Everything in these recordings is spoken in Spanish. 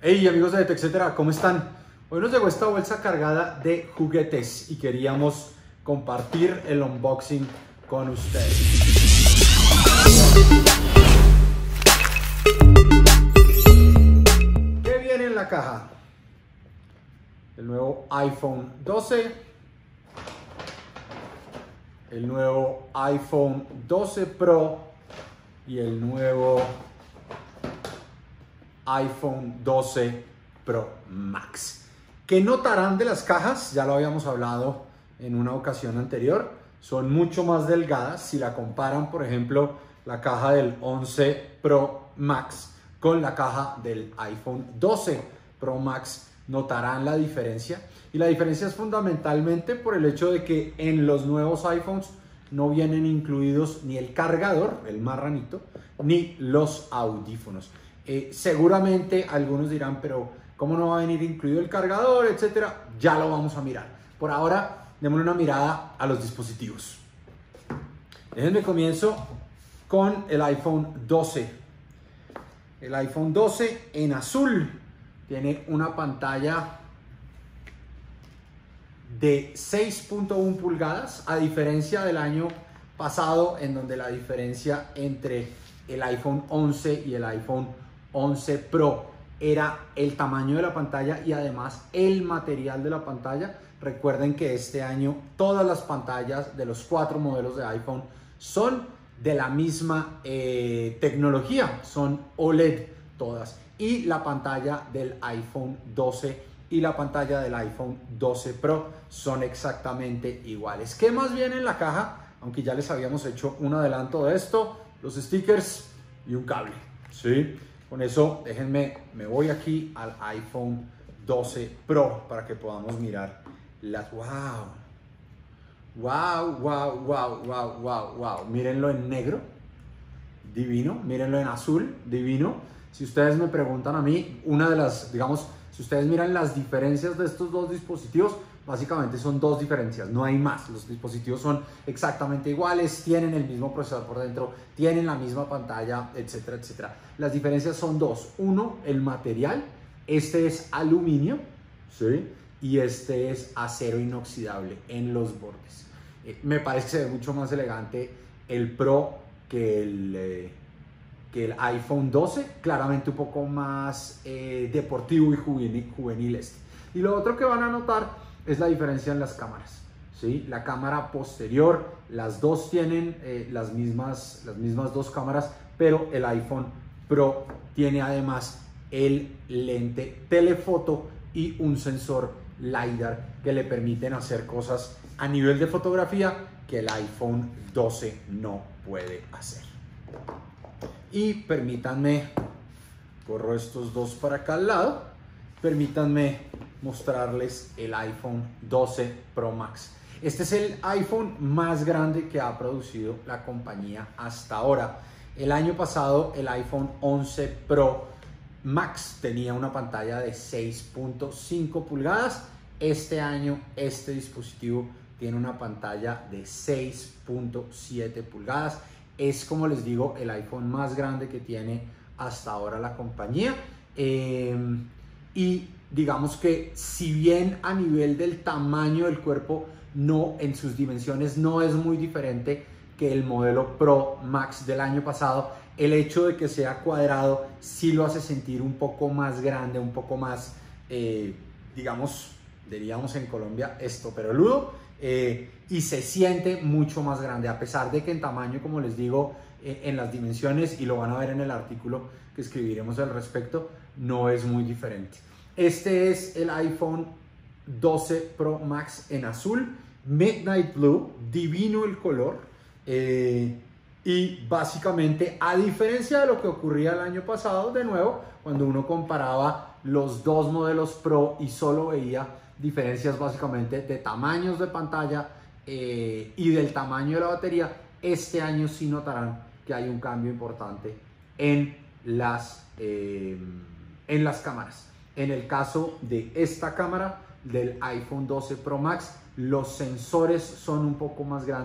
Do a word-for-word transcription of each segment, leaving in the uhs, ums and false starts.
Hey amigos de TechCetera, ¿cómo están? Hoy nos llegó esta bolsa cargada de juguetes y queríamos compartir el unboxing con ustedes. ¿Qué viene en la caja? El nuevo iPhone doce, el nuevo iPhone doce Pro y el nuevo iPhone doce Pro Max. ¿Qué notarán de las cajas? Ya lo habíamos hablado en una ocasión anterior. Son mucho más delgadas. Si la comparan, por ejemplo, la caja del once Pro Max con la caja del iPhone doce Pro Max, notarán la diferencia. Y la diferencia es fundamentalmente por el hecho de que en los nuevos iPhones no vienen incluidos ni el cargador, el marranito, ni los audífonos. Eh, seguramente algunos dirán, pero ¿cómo no va a venir incluido el cargador, etcétera? Ya lo vamos a mirar. Por ahora, démosle una mirada a los dispositivos. Déjenme comienzo con el iPhone doce. El iPhone doce en azul tiene una pantalla de seis punto uno pulgadas, a diferencia del año pasado, en donde la diferencia entre el iPhone once y el iPhone once Pro era el tamaño de la pantalla y además el material de la pantalla. Recuerden que este año todas las pantallas de los cuatro modelos de iPhone son de la misma eh, tecnología, son O L E D todas, y la pantalla del iPhone doce y la pantalla del iPhone doce Pro son exactamente iguales. ¿Qué más viene en la caja? Aunque ya les habíamos hecho un adelanto de esto, los stickers y un cable, ¿sí? Con eso, déjenme, me voy aquí al iPhone doce Pro para que podamos mirar las... ¡Wow! ¡Wow, wow, wow, wow, wow, wow! Mírenlo en negro, divino. Mírenlo en azul, divino. Si ustedes me preguntan a mí, una de las, digamos, si ustedes miran las diferencias de estos dos dispositivos, básicamente son dos diferencias, no hay más. Los dispositivos son exactamente iguales, tienen el mismo procesador por dentro, tienen la misma pantalla, etcétera, etcétera. Las diferencias son dos. Uno, el material. Este es aluminio, ¿sí? Y este es acero inoxidable en los bordes. Eh, me parece que se ve mucho más elegante el Pro que el, eh, que el iPhone doce. Claramente un poco más eh, deportivo y juvenil, juvenil este. Y lo otro que van a notar es la diferencia en las cámaras, ¿sí? La cámara posterior, las dos tienen eh, las, mismas, las mismas dos cámaras, pero el iPhone Pro tiene además el lente telefoto y un sensor LiDAR que le permiten hacer cosas a nivel de fotografía que el iPhone doce no puede hacer. Y permítanme, corro estos dos para acá al lado, permítanme mostrarles el iPhone doce Pro Max. Este es el iPhone más grande que ha producido la compañía hasta ahora. El año pasado el iPhone once Pro Max tenía una pantalla de seis punto cinco pulgadas. Este año este dispositivo tiene una pantalla de seis punto siete pulgadas. Es, como les digo, el iPhone más grande que tiene hasta ahora la compañía. Eh, y digamos que si bien a nivel del tamaño del cuerpo, no, en sus dimensiones no es muy diferente que el modelo Pro Max del año pasado, el hecho de que sea cuadrado sí lo hace sentir un poco más grande, un poco más, eh, digamos, diríamos en Colombia, estoperoludo, eh, y se siente mucho más grande, a pesar de que en tamaño, como les digo, eh, en las dimensiones, y lo van a ver en el artículo que escribiremos al respecto, no es muy diferente. Este es el iPhone doce Pro Max en azul, Midnight Blue, divino el color, eh, y básicamente, a diferencia de lo que ocurría el año pasado, de nuevo, cuando uno comparaba los dos modelos Pro y solo veía diferencias básicamente de tamaños de pantalla eh, y del tamaño de la batería, este año sí notarán que hay un cambio importante en las, eh, en las cámaras. En el caso de esta cámara del iPhone doce Pro Max, los sensores son un poco más grandes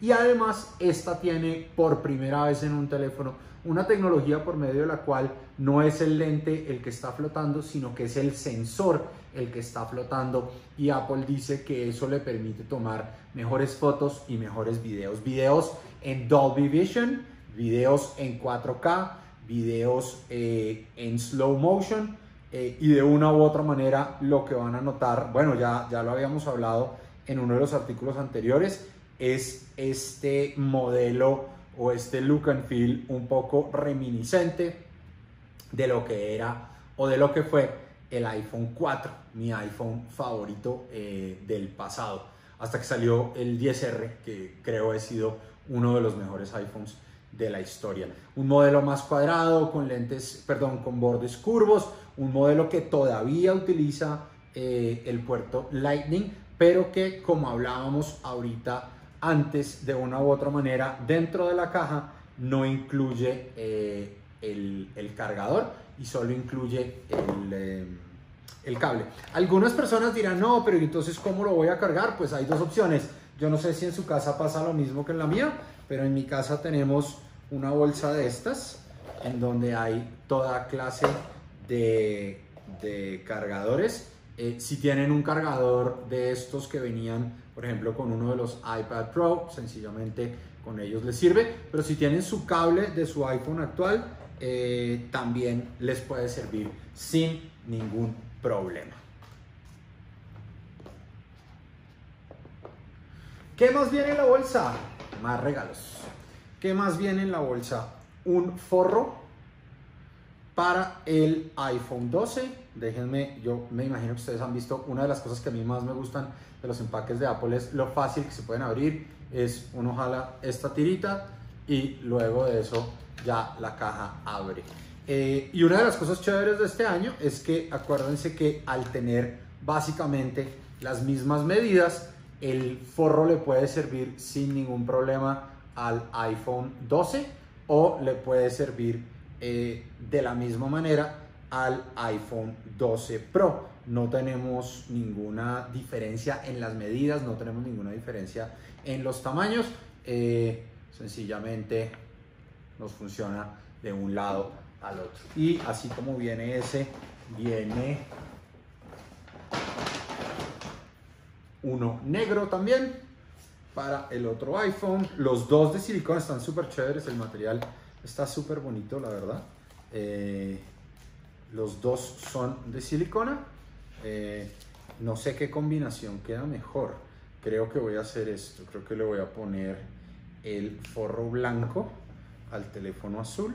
Y además esta tiene por primera vez en un teléfono una tecnología por medio de la cual no es el lente el que está flotando, sino que es el sensor el que está flotando, y Apple dice que eso le permite tomar mejores fotos y mejores videos. Videos en Dolby Vision, videos en cuatro K, videos eh, en slow motion, eh, y de una u otra manera lo que van a notar, bueno, ya, ya lo habíamos hablado en uno de los artículos anteriores, es este modelo o este look and feel un poco reminiscente de lo que era o de lo que fue el iPhone cuatro, mi iPhone favorito eh, del pasado, hasta que salió el diez erre, que creo ha sido uno de los mejores iPhones de la historia. Un modelo más cuadrado, con lentes, perdón, con bordes curvos, un modelo que todavía utiliza eh, el puerto Lightning, pero que, como hablábamos ahorita antes, de una u otra manera, dentro de la caja no incluye eh, el, el cargador y solo incluye el, eh, el cable. Algunas personas dirán, no, pero entonces ¿cómo lo voy a cargar? Pues hay dos opciones. Yo no sé si en su casa pasa lo mismo que en la mía, pero en mi casa tenemos una bolsa de estas en donde hay toda clase de, de cargadores. Eh, si tienen un cargador de estos que venían, por ejemplo, con uno de los iPad Pro, sencillamente con ellos les sirve, pero si tienen su cable de su iPhone actual, eh, también les puede servir sin ningún problema. ¿Qué más viene en la bolsa? Más regalos. ¿Qué más viene en la bolsa? Un forro para el iPhone doce. Déjenme, yo me imagino que ustedes han visto, una de las cosas que a mí más me gustan de los empaques de Apple es lo fácil que se pueden abrir. Es uno jala esta tirita y luego de eso ya la caja abre. Eh, y una de las cosas chéveres de este año es que acuérdense que al tener básicamente las mismas medidas, el forro le puede servir sin ningún problema al iPhone doce o le puede servir eh, de la misma manera al iPhone doce Pro. No tenemos ninguna diferencia en las medidas, no tenemos ninguna diferencia en los tamaños, eh, sencillamente nos funciona de un lado al otro. Y así como viene ese, viene uno negro también para el otro iPhone. Los dos de silicona están súper chéveres, el material está súper bonito, la verdad. Eh, los dos son de silicona. Eh, no sé qué combinación queda mejor. Creo que voy a hacer esto. Creo que le voy a poner el forro blanco al teléfono azul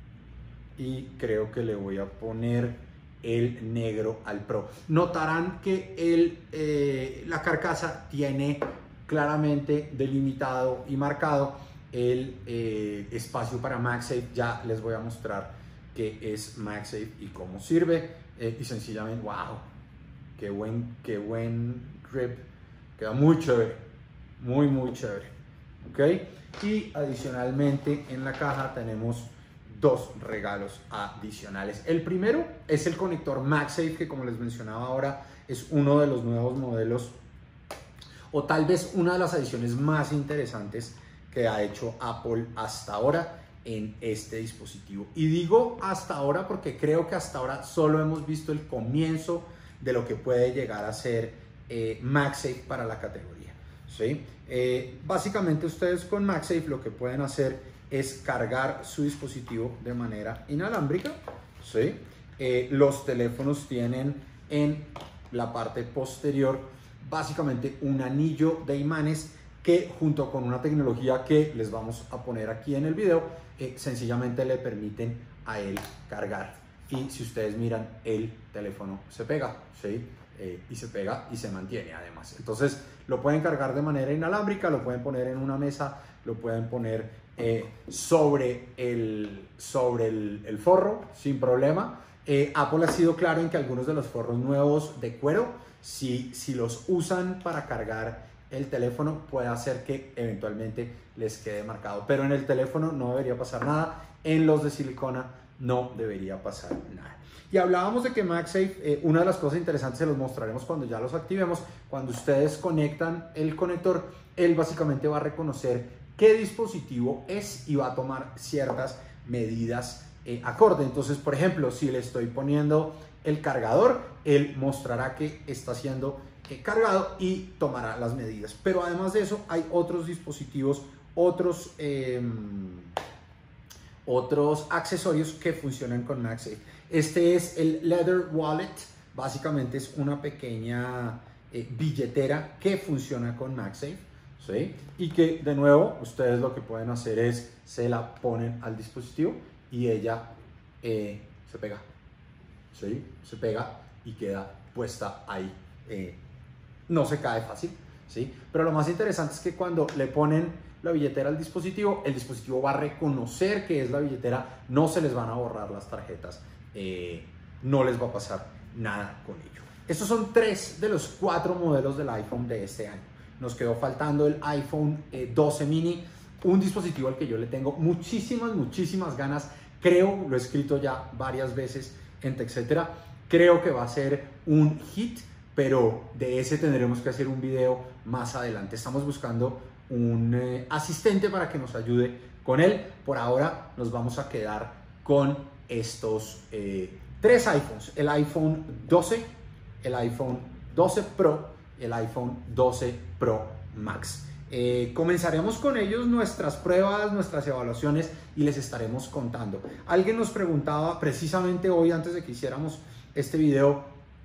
y creo que le voy a poner el negro al Pro. Notarán que el, eh, la carcasa tiene claramente delimitado y marcado el eh, espacio para MagSafe. Ya les voy a mostrar qué es MagSafe y cómo sirve. Eh, y sencillamente, wow, qué buen, qué buen grip. Queda muy chévere, muy, muy chévere. ¿Ok? Y adicionalmente en la caja tenemos dos regalos adicionales. El primero es el conector MagSafe, que como les mencionaba ahora es uno de los nuevos modelos, o tal vez una de las adiciones más interesantes que ha hecho Apple hasta ahora en este dispositivo. Y digo hasta ahora porque creo que hasta ahora solo hemos visto el comienzo de lo que puede llegar a ser eh, MagSafe para la categoría, ¿sí? Eh, básicamente ustedes con MagSafe lo que pueden hacer es cargar su dispositivo de manera inalámbrica, ¿sí? Eh, los teléfonos tienen en la parte posterior básicamente un anillo de imanes que, junto con una tecnología que les vamos a poner aquí en el video, eh, sencillamente le permiten a él cargar. Y si ustedes miran, el teléfono se pega, ¿sí? Eh, y se pega y se mantiene además. Entonces lo pueden cargar de manera inalámbrica, lo pueden poner en una mesa, lo pueden poner eh, sobre, el, sobre el, el forro sin problema. Eh, Apple ha sido claro en que algunos de los forros nuevos de cuero, si, si los usan para cargar el teléfono, puede hacer que eventualmente les quede marcado, pero en el teléfono no debería pasar nada. En los de silicona no debería pasar nada. Y hablábamos de que MagSafe, eh, una de las cosas interesantes se los mostraremos cuando ya los activemos. Cuando ustedes conectan el conector, él básicamente va a reconocer qué dispositivo es y va a tomar ciertas medidas eh, acorde. Entonces, por ejemplo, si le estoy poniendo el cargador, él mostrará que está siendo eh, cargado y tomará las medidas. Pero además de eso, hay otros dispositivos, otros, eh, otros accesorios que funcionan con MagSafe. Este es el Leather Wallet, básicamente es una pequeña eh, billetera que funciona con MagSafe, ¿sí? Y que de nuevo ustedes lo que pueden hacer es se la ponen al dispositivo y ella eh, se pega, ¿sí? Se pega y queda puesta ahí, eh, no se cae fácil, ¿sí? Pero lo más interesante es que cuando le ponen la billetera al dispositivo, el dispositivo va a reconocer que es la billetera, no se les van a borrar las tarjetas. Eh, no les va a pasar nada con ello. Estos son tres de los cuatro modelos del iPhone de este año. Nos quedó faltando el iPhone eh, doce mini, un dispositivo al que yo le tengo muchísimas, muchísimas ganas. Creo, lo he escrito ya varias veces en TechCetera, creo que va a ser un hit, pero de ese tendremos que hacer un video más adelante. Estamos buscando un eh, asistente para que nos ayude con él. Por ahora nos vamos a quedar con estos eh, tres iPhones, el iPhone doce, el iPhone doce Pro, el iPhone doce Pro Max. Eh, comenzaremos con ellos nuestras pruebas, nuestras evaluaciones y les estaremos contando. Alguien nos preguntaba precisamente hoy antes de que hiciéramos este video,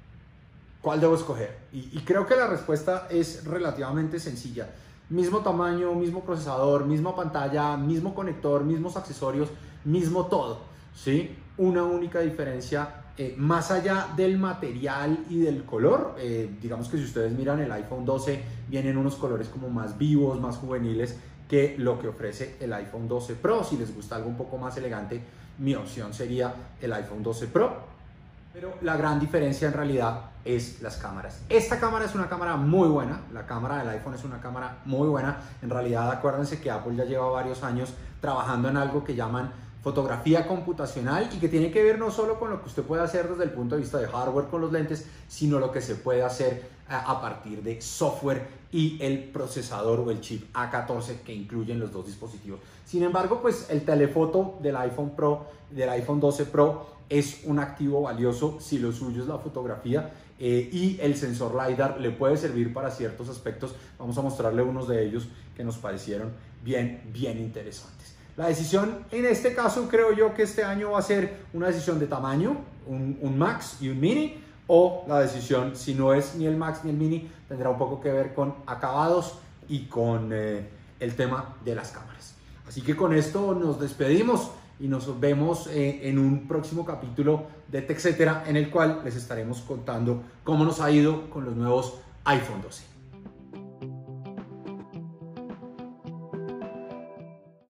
¿cuál debo escoger? Y, y creo que la respuesta es relativamente sencilla. Mismo tamaño, mismo procesador, misma pantalla, mismo conector, mismos accesorios, mismo todo. ¿Sí? Una única diferencia, eh, más allá del material y del color, eh, digamos que si ustedes miran el iPhone doce, vienen unos colores como más vivos, más juveniles que lo que ofrece el iPhone doce Pro. Si les gusta algo un poco más elegante, mi opción sería el iPhone doce Pro. Pero la gran diferencia en realidad es las cámaras. Esta cámara es una cámara muy buena, la cámara del iPhone es una cámara muy buena. En realidad, acuérdense que Apple ya lleva varios años trabajando en algo que llaman fotografía computacional y que tiene que ver no solo con lo que usted puede hacer desde el punto de vista de hardware con los lentes, sino lo que se puede hacer a, a partir de software y el procesador o el chip A catorce que incluyen los dos dispositivos. Sin embargo, pues el telefoto del iPhone Pro, del iPhone doce Pro es un activo valioso si lo suyo es la fotografía, eh, y el sensor LiDAR le puede servir para ciertos aspectos. Vamos a mostrarle unos de ellos que nos parecieron bien, bien interesantes. La decisión en este caso creo yo que este año va a ser una decisión de tamaño, un, un Max y un Mini, o la decisión, si no es ni el Max ni el Mini, tendrá un poco que ver con acabados y con eh, el tema de las cámaras. Así que con esto nos despedimos y nos vemos eh, en un próximo capítulo de TechCetera, en el cual les estaremos contando cómo nos ha ido con los nuevos iPhone doce.